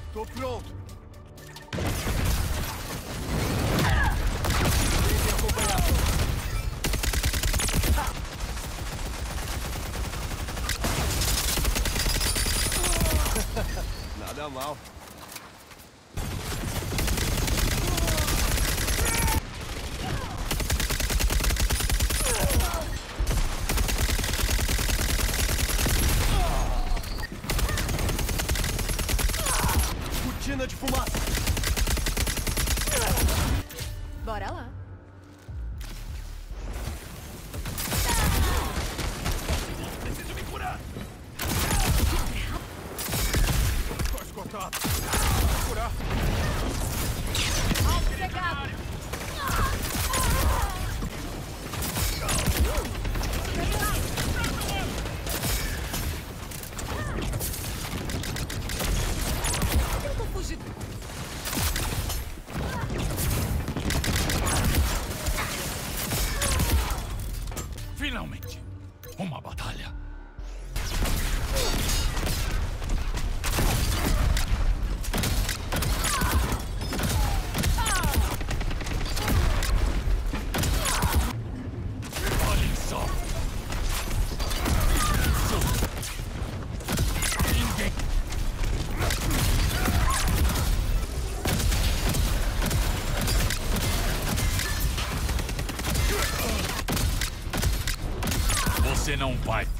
Tô pronto. Vem me acompanhar. Nada mal. Cortina de fumaça. Bora lá. Preciso me curar. Tô esgotado. Curar. Alvo chegado. Eu tô fugindo. Finalmente, uma batalha. Olhem só. Ninguém. Você não vai